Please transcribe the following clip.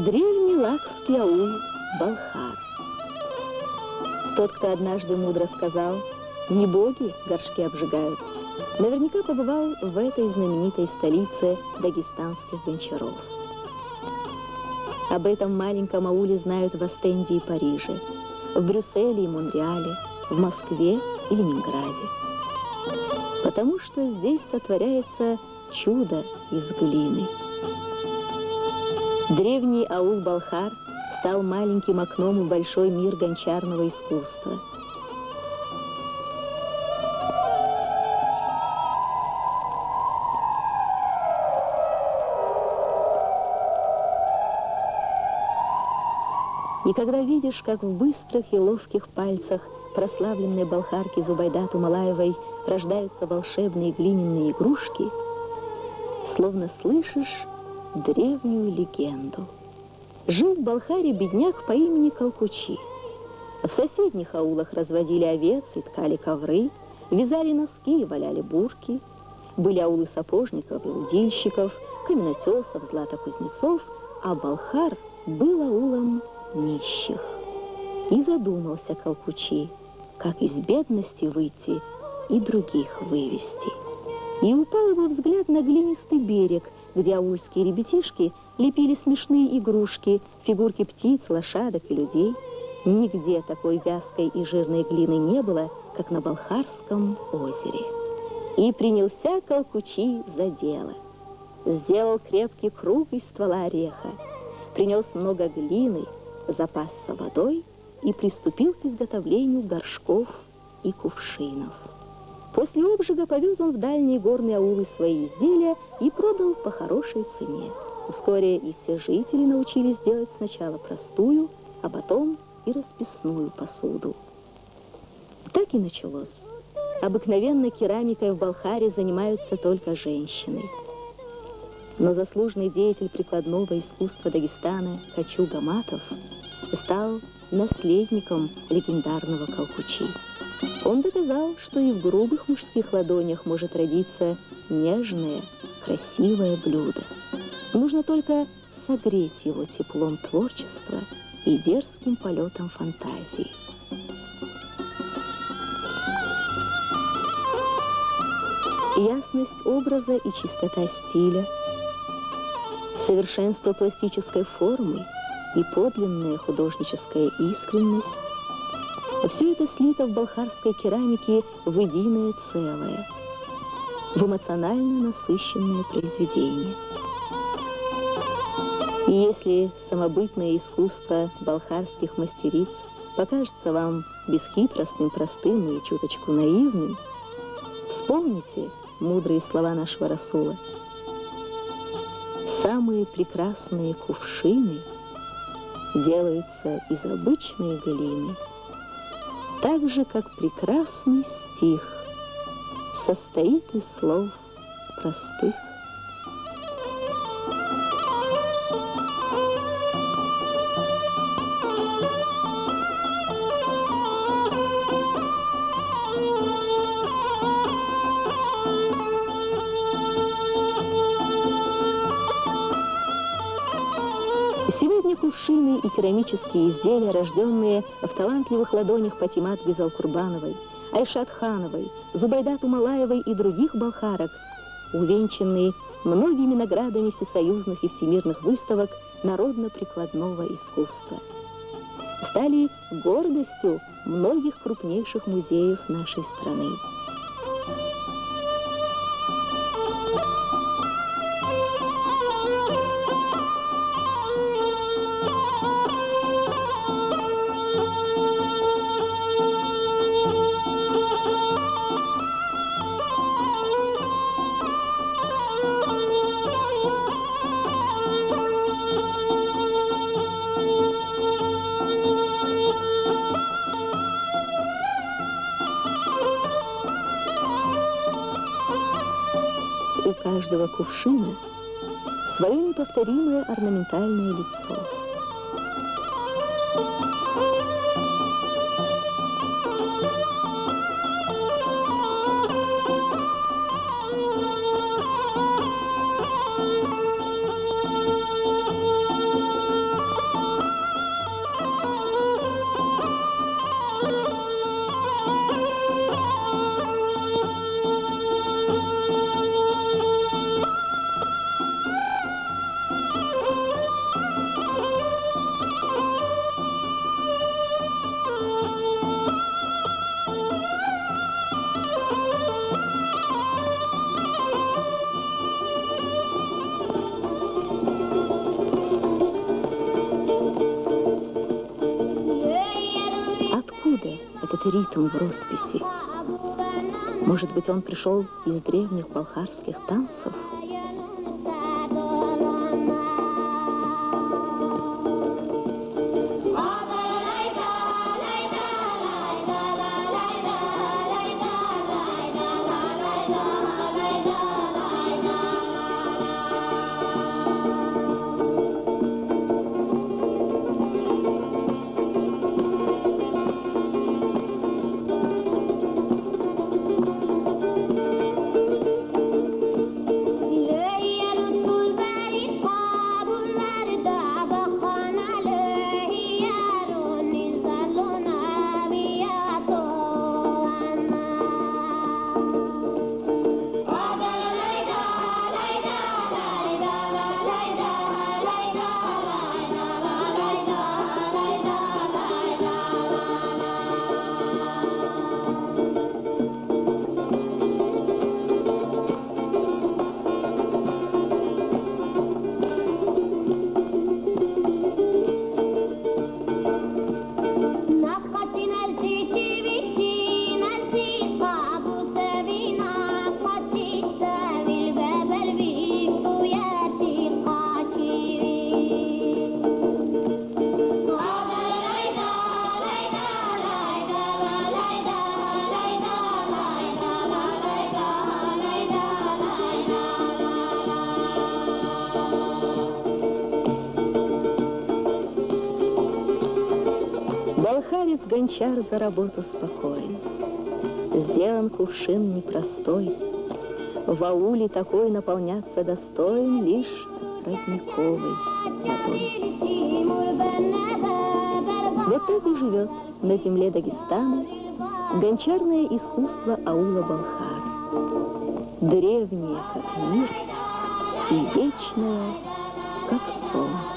Древний лакский аул Балхар. Тот, кто однажды мудро сказал: «Не боги горшки обжигают», наверняка побывал в этой знаменитой столице дагестанских гончаров. Об этом маленьком ауле знают в Остенде и Париже, в Брюсселе и Монреале, в Москве и Ленинграде. Потому что здесь сотворяется чудо из глины. Древний аул Балхар стал маленьким окном в большой мир гончарного искусства. И когда видишь, как в быстрых и ловких пальцах прославленной балхарки Зубайдат Умалаевой рождаются волшебные глиняные игрушки, словно слышишь древнюю легенду. Жил в Балхаре бедняк по имени Калкучи. В соседних аулах разводили овец и ткали ковры, вязали носки и валяли бурки. Были аулы сапожников и удильщиков, каменотесов, златокузнецов, а Балхар был аулом нищих. И задумался Калкучи, как из бедности выйти и других вывести. И упал его взгляд на глинистый берег, где аульские ребятишки лепили смешные игрушки, фигурки птиц, лошадок и людей. Нигде такой вязкой и жирной глины не было, как на Балхарском озере. И принялся Калкучи за дело. Сделал крепкий круг из ствола ореха, принес много глины, запасся водой и приступил к изготовлению горшков и кувшинов. После обжига повез он в дальние горные аулы свои изделия и продал по хорошей цене. Вскоре и все жители научились делать сначала простую, а потом и расписную посуду. Так и началось. Обыкновенно керамикой в Балхаре занимаются только женщины. Но заслуженный деятель прикладного искусства Дагестана Качу Гаматов стал наследником легендарного Калкучи. Он доказал, что и в грубых мужских ладонях может родиться нежное, красивое блюдо. Нужно только согреть его теплом творчества и дерзким полетом фантазии. Ясность образа и чистота стиля, совершенство пластической формы и подлинная художническая искренность — все это слито в балхарской керамике в единое целое, в эмоционально насыщенное произведение. И если самобытное искусство балхарских мастериц покажется вам бесхитростным, простым и чуточку наивным, вспомните мудрые слова нашего Расула. Самые прекрасные кувшины делаются из обычной глины, так же, как прекрасный стих состоит из слов простых. Сегодня кувшины и керамические изделия, рожденные в талантливых ладонях Патимат Гизалкурбановой, Айшат Хановой, Зубайдат Умалаевой и других балхарок, увенчанные многими наградами всесоюзных и всемирных выставок народно-прикладного искусства, стали гордостью многих крупнейших музеев нашей страны. У каждого кувшина свое неповторимое орнаментальное лицо. этот ритм в росписи? Может быть, он пришел из древних балхарских танцев? Балхарец-гончар за работу спокоен. Сделан кувшин непростой. В ауле такой наполняться достоин лишь родниковой водой. Вот так и живет на земле Дагестана гончарное искусство аула Балхар. Древнее, как мир, и вечное, как сон.